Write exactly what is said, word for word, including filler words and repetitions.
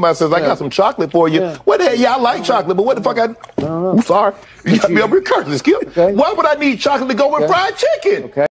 somebody says, I Yeah. got some chocolate for you. Yeah. What the hell? Yeah, I like chocolate, but what the fuck I... I don't know. I'm sorry. You got me up here cursing, Skip. Okay. Why would I need chocolate to go with Okay. fried chicken? Okay.